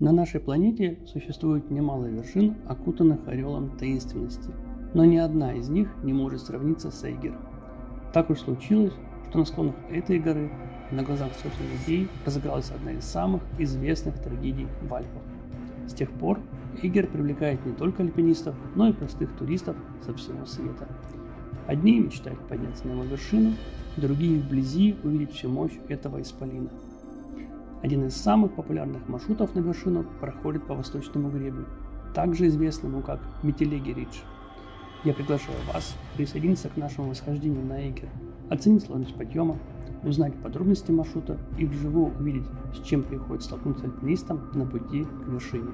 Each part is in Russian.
На нашей планете существует немало вершин, окутанных ореолом таинственности, но ни одна из них не может сравниться с Эйгером. Так уж случилось, что на склонах этой горы на глазах сотен людей разыгралась одна из самых известных трагедий в Альпах. С тех пор Эйгер привлекает не только альпинистов, но и простых туристов со всего света. Одни мечтают подняться на его вершину, другие вблизи увидеть всю мощь этого исполина. Один из самых популярных маршрутов на вершину проходит по восточному гребню, также известному как Митилеги Ридж. Я приглашаю вас присоединиться к нашему восхождению на Эйгер, оценить сложность подъема, узнать подробности маршрута и вживую увидеть, с чем приходится столкнуться альпинистам на пути к вершине.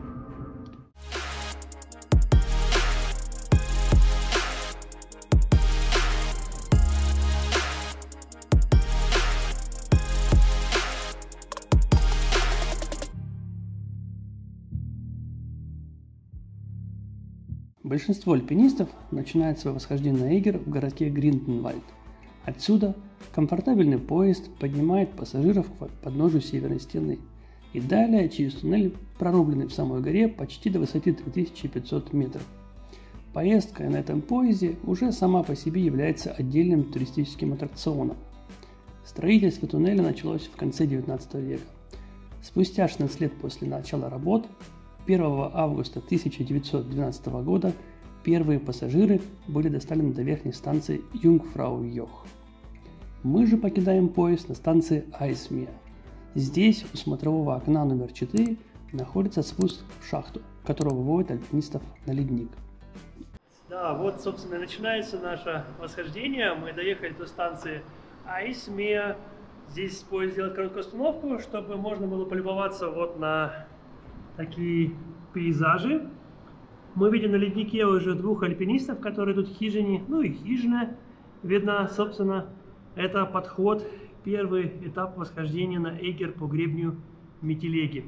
Большинство альпинистов начинает свое восхождение на Эйгер в городке Гринденвальд. Отсюда комфортабельный поезд поднимает пассажиров к подножию северной стены и далее через туннель, прорубленный в самой горе почти до высоты 3500 метров. Поездка на этом поезде уже сама по себе является отдельным туристическим аттракционом. Строительство туннеля началось в конце 19 века. Спустя 16 лет после начала работ 1 августа 1912 года первые пассажиры были доставлены до верхней станции Юнгфрау-Йох. Мы же покидаем поезд на станции Айсмеа. Здесь у смотрового окна номер 4 находится спуск в шахту, который выводит альпинистов на ледник. Да, вот, собственно, начинается наше восхождение. Мы доехали до станции Айсмеа. Здесь поезд делает короткую остановку, чтобы можно было полюбоваться вот на такие пейзажи. Мы видим на леднике уже двух альпинистов, которые тут хижине, ну и хижина. Видно, собственно, это подход, первый этап восхождения на Эйгер по гребню Митилеги.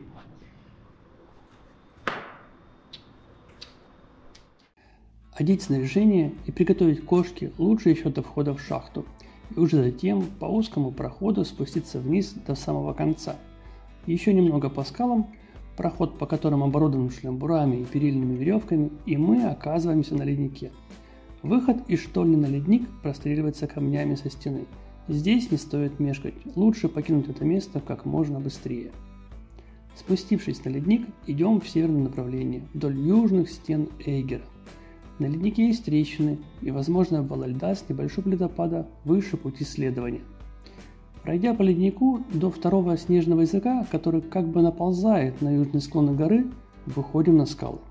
Одеть снаряжение и приготовить кошки лучше еще до входа в шахту, и уже затем по узкому проходу спуститься вниз до самого конца. Еще немного по скалам, проход по которым оборудован шлембурами и перильными веревками, и мы оказываемся на леднике. Выход из штольни на ледник простреливается камнями со стены. Здесь не стоит мешкать, лучше покинуть это место как можно быстрее. Спустившись на ледник, идем в северном направлении, вдоль южных стен Эйгера. На леднике есть трещины и, возможно, вала льда с небольшого ледопада выше пути следования. Пройдя по леднику до второго снежного языка, который как бы наползает на южный склон горы, выходим на скалы.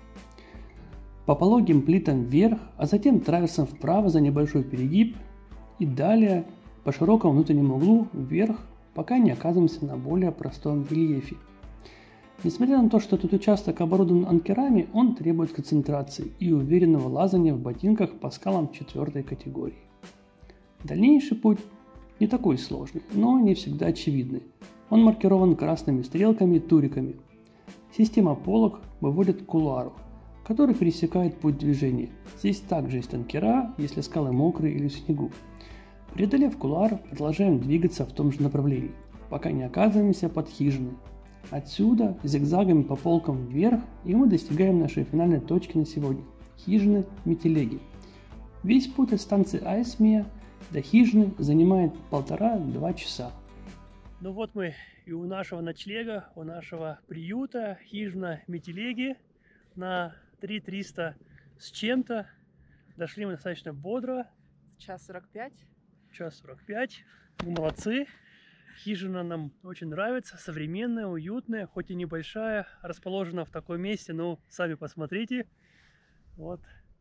По пологим плитам вверх, а затем траверсом вправо за небольшой перегиб и далее по широкому внутреннему углу вверх, пока не оказываемся на более простом рельефе. Несмотря на то, что этот участок оборудован анкерами, он требует концентрации и уверенного лазания в ботинках по скалам 4 категории. Дальнейший путь не такой сложный, но не всегда очевидный. Он маркирован красными стрелками и туриками. Система полок выводит к кулуару, который пересекает путь движения. Здесь также есть анкера, если скалы мокрые или в снегу. Преодолев кулуар, продолжаем двигаться в том же направлении, пока не оказываемся под хижиной. Отсюда зигзагами по полкам вверх, и мы достигаем нашей финальной точки на сегодня – хижины Митилеги. Весь путь от станции Айсмеа до хижины занимает 1,5-2 часа. Ну вот мы и у нашего ночлега, у нашего приюта, хижина Митилеги на 3300 с чем-то. Дошли мы достаточно бодро. Час 45. Час 45. Мы молодцы. Хижина нам очень нравится, современная, уютная, хоть и небольшая, расположена в таком месте, но сами посмотрите. Вот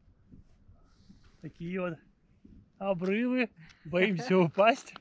такие вот обрывы, боимся упасть.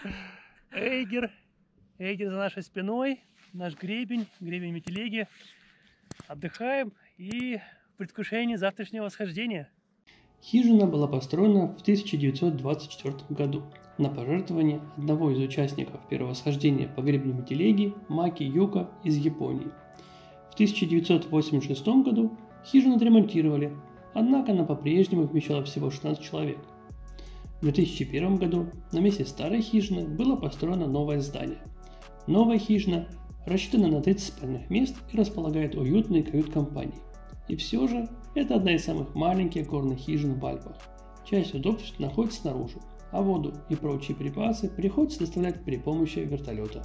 Эйгер за нашей спиной, наш гребень Митилеги. Отдыхаем и в предвкушении завтрашнего восхождения. Хижина была построена в 1924 году на пожертвование одного из участников первого восхождения по гребню Митилеги Маки Юка из Японии. В 1986 году хижину отремонтировали, однако она по-прежнему вмещала всего 16 человек. В 2001 году на месте старой хижины было построено новое здание. Новая хижина рассчитана на 30 спальных мест и располагает уютной кают-компанией. И все же, это одна из самых маленьких горных хижин в Альпах. Часть удобств находится снаружи, а воду и прочие припасы приходится доставлять при помощи вертолета.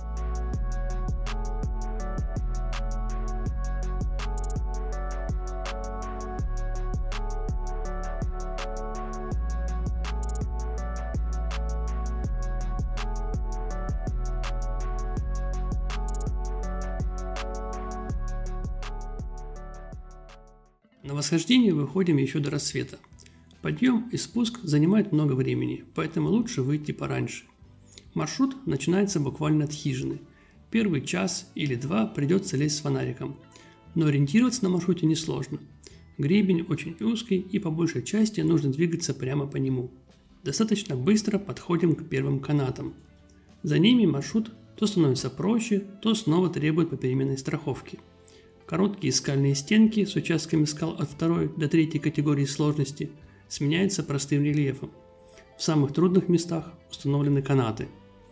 На восхождение выходим еще до рассвета. Подъем и спуск занимает много времени, поэтому лучше выйти пораньше. Маршрут начинается буквально от хижины. Первый час или два придется лезть с фонариком. Но ориентироваться на маршруте несложно. Гребень очень узкий и по большей части нужно двигаться прямо по нему. Достаточно быстро подходим к первым канатам. За ними маршрут то становится проще, то снова требует попеременной страховки. Короткие скальные стенки с участками скал от 2 до 3 категории сложности сменяются простым рельефом. В самых трудных местах установлены канаты.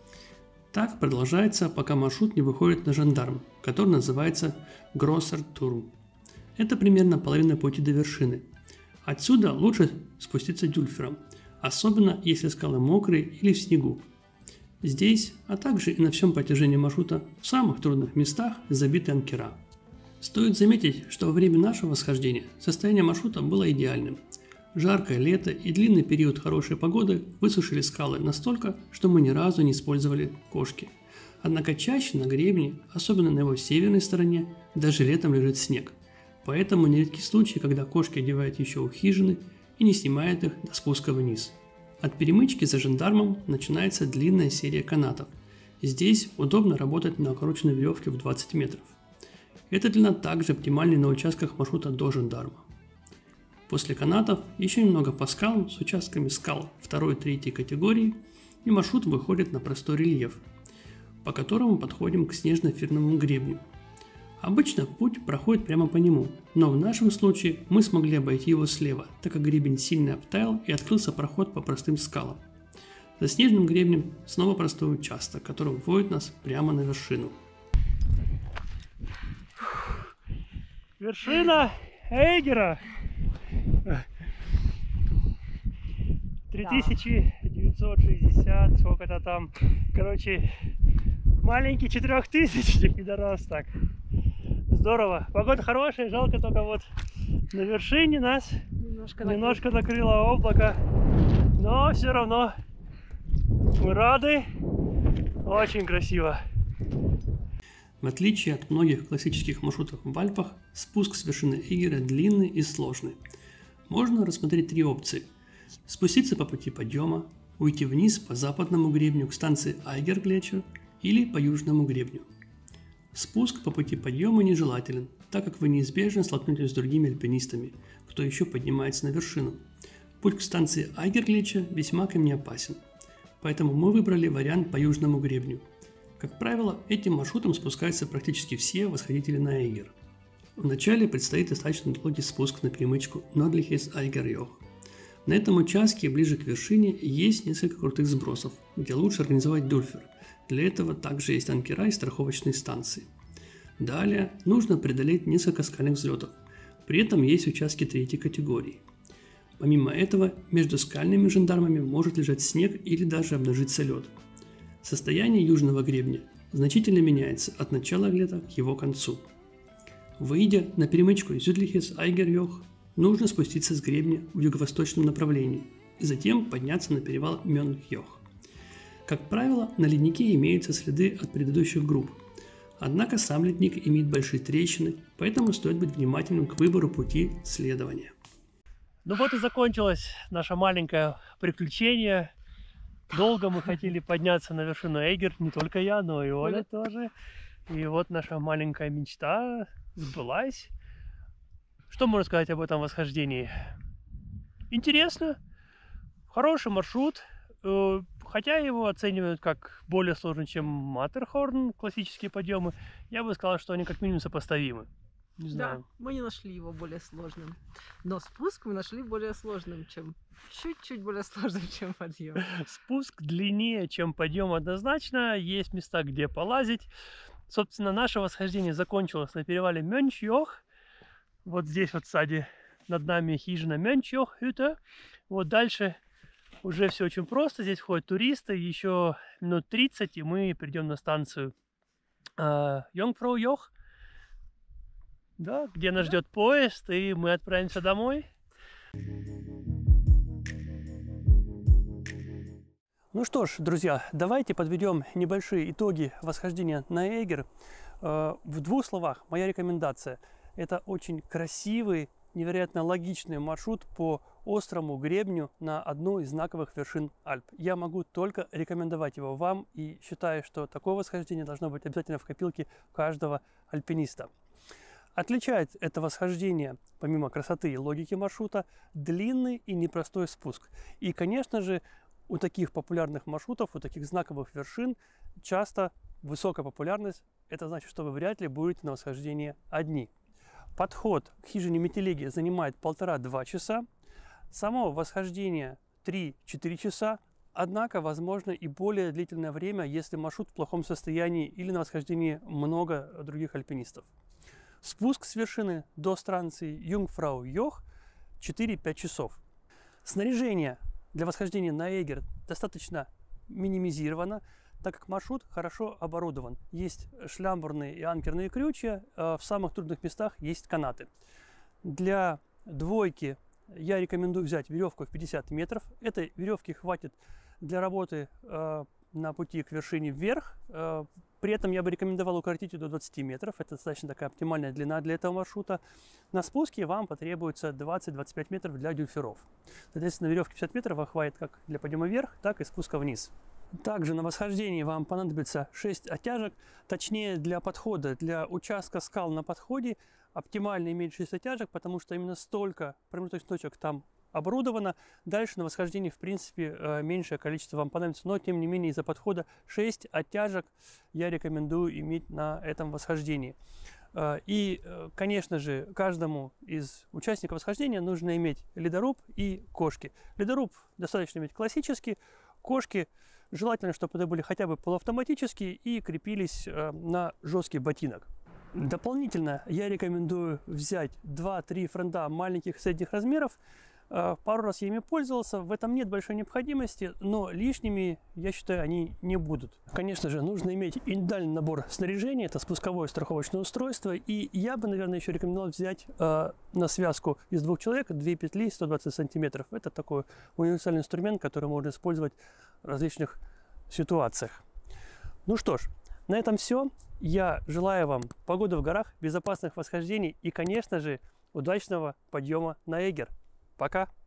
Так продолжается, пока маршрут не выходит на жандарм, который называется Grosser Turm. Это примерно половина пути до вершины. Отсюда лучше спуститься дюльфером, особенно если скалы мокрые или в снегу. Здесь, а также и на всем протяжении маршрута в самых трудных местах забиты анкера. Стоит заметить, что во время нашего восхождения состояние маршрута было идеальным. Жаркое лето и длинный период хорошей погоды высушили скалы настолько, что мы ни разу не использовали кошки. Однако чаще на гребне, особенно на его северной стороне, даже летом лежит снег. Поэтому нередки случаи, когда кошки одевают еще у хижины и не снимают их до спуска вниз. От перемычки за жандармом начинается длинная серия канатов. Здесь удобно работать на укороченной веревке в 20 метров. Эта длина также оптимальна на участках маршрута до жандарма. После канатов еще немного по скалам с участками скал 2-3 категории, и маршрут выходит на простой рельеф, по которому подходим к снежно-фирному гребню. Обычно путь проходит прямо по нему, но в нашем случае мы смогли обойти его слева, так как гребень сильно обтаял и открылся проход по простым скалам. За снежным гребнем снова простой участок, который вводит нас прямо на вершину. Вершина Эйгера. 3960, сколько-то там. Короче, маленький 4000 недоросток. Здорово. Погода хорошая, жалко только вот на вершине нас немножко накрыло облако. Но все равно мы рады. Очень красиво. В отличие от многих классических маршрутов в Альпах, спуск с вершины Эйгера длинный и сложный. Можно рассмотреть 3 опции. Спуститься по пути подъема, уйти вниз по западному гребню к станции Айгерглетчер или по южному гребню. Спуск по пути подъема нежелателен, так как вы неизбежно столкнетесь с другими альпинистами, кто еще поднимается на вершину. Путь к станции Айгерглетчер весьма камнеопасен, поэтому мы выбрали вариант по южному гребню. Как правило, этим маршрутом спускаются практически все восходители на Эйгер. Вначале предстоит достаточно долгий спуск на перемычку Nordliches Eigerjoch. На этом участке ближе к вершине есть несколько крутых сбросов, где лучше организовать дюльфер. Для этого также есть анкера и страховочные станции. Далее нужно преодолеть несколько скальных взлетов. При этом есть участки 3 категории. Помимо этого, между скальными жандармами может лежать снег или даже обнажиться лед. Состояние южного гребня значительно меняется от начала лета к его концу. Выйдя на перемычку Südliches Eigerjoch, нужно спуститься с гребня в юго-восточном направлении и затем подняться на перевал Mönchjoch. Как правило, на леднике имеются следы от предыдущих групп, однако сам ледник имеет большие трещины, поэтому стоит быть внимательным к выбору пути следования. Ну вот и закончилось наше маленькое приключение. Долго мы хотели подняться на вершину Эйгер, не только я, но и Оля тоже. И вот наша маленькая мечта сбылась. Что можно сказать об этом восхождении? Интересно, хороший маршрут, хотя его оценивают как более сложный, чем Маттерхорн, классические подъемы. Я бы сказал, что они как минимум сопоставимы. Не знаю. Да, мы не нашли его более сложным, но спуск мы нашли более сложным, чем чуть-чуть более сложным, чем подъем. Спуск длиннее, чем подъем однозначно. Есть места, где полазить. Собственно, наше восхождение закончилось на перевале Мönchjoch. Вот здесь вот сзади над нами хижина Mönchjoch-Hütte. Вот дальше уже все очень просто. Здесь ходят туристы. Еще минут 30, и мы придем на станцию Jungfraujoch, да, где нас ждет поезд, и мы отправимся домой. Ну что ж, друзья, давайте подведем небольшие итоги восхождения на Эгер. В двух словах, моя рекомендация. Это очень красивый, невероятно логичный маршрут по острому гребню на одну из знаковых вершин Альп. Я могу только рекомендовать его вам и считаю, что такое восхождение должно быть обязательно в копилке каждого альпиниста. Отличает это восхождение, помимо красоты и логики маршрута, длинный и непростой спуск. И, конечно же, у таких популярных маршрутов, у таких знаковых вершин часто высокая популярность. Это значит, что вы вряд ли будете на восхождении одни. Подход к хижине Метелеги занимает 1,5–2 часа. Само восхождение 3–4 часа. Однако, возможно и более длительное время, если маршрут в плохом состоянии или на восхождении много других альпинистов. Спуск с вершины до станции Jungfraujoch 4–5 часов. Снаряжение для восхождения на Эгер достаточно минимизировано, так как маршрут хорошо оборудован. Есть шлямбурные и анкерные крючья, в самых трудных местах есть канаты. Для двойки я рекомендую взять веревку в 50 метров. Этой веревки хватит для работы на пути к вершине вверх. При этом я бы рекомендовал укоротить ее до 20 метров. Это достаточно такая оптимальная длина для этого маршрута. На спуске вам потребуется 20–25 метров для дюферов. Соответственно, веревки 50 метров вам хватит как для подъема вверх, так и спуска вниз. Также на восхождении вам понадобится 6 оттяжек. Точнее, для подхода, для участка скал на подходе оптимально иметь 6 оттяжек, потому что именно столько промежуточных точек там оборудовано. Дальше на восхождении, в принципе, меньшее количество вам понадобится. Но, тем не менее, из-за подхода 6 оттяжек я рекомендую иметь на этом восхождении. И, конечно же, каждому из участников восхождения нужно иметь ледоруб и кошки. Ледоруб достаточно иметь классический, кошки желательно, чтобы это были хотя бы полуавтоматические и крепились на жесткий ботинок. Дополнительно я рекомендую взять 2–3 френда маленьких и средних размеров. Пару раз я ими пользовался, в этом нет большой необходимости, но лишними, я считаю, они не будут. Конечно же, нужно иметь индивидуальный набор снаряжения, это спусковое страховочное устройство, и я бы, наверное, еще рекомендовал взять на связку из 2 человек 2 петли 120 сантиметров. Это такой универсальный инструмент, который можно использовать в различных ситуациях. Ну что ж, на этом все. Я желаю вам погоды в горах, безопасных восхождений и, конечно же, удачного подъема на Эгер. Пока!